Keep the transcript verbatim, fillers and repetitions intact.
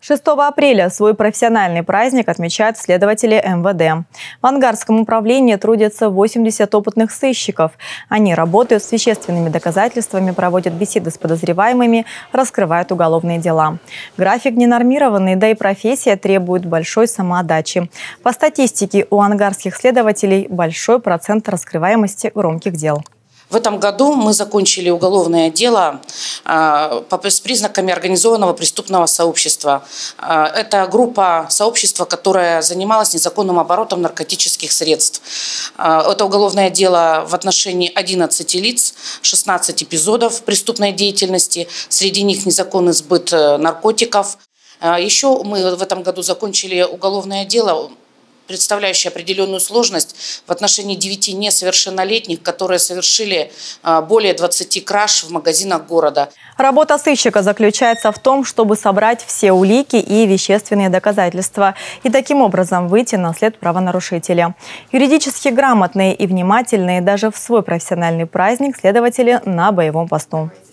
шестого апреля свой профессиональный праздник отмечают следователи эм вэ дэ. В Ангарском управлении трудятся восемьдесят опытных сыщиков. Они работают с вещественными доказательствами, проводят беседы с подозреваемыми, раскрывают уголовные дела. График ненормированный, да и профессия требует большой самоотдачи. По статистике, у ангарских следователей большой процент раскрываемости громких дел. В этом году мы закончили уголовное дело э, с признаками организованного преступного сообщества. Э, это группа сообщества, которая занималась незаконным оборотом наркотических средств. Э, это уголовное дело в отношении одиннадцати лиц, шестнадцати эпизодов преступной деятельности. Среди них незаконный сбыт наркотиков. Э, еще мы в этом году закончили уголовное дело, представляющая определенную сложность в отношении девяти несовершеннолетних, которые совершили более двадцати краж в магазинах города. Работа сыщика заключается в том, чтобы собрать все улики и вещественные доказательства и таким образом выйти на след правонарушителя. Юридически грамотные и внимательные даже в свой профессиональный праздник следователи на боевом посту.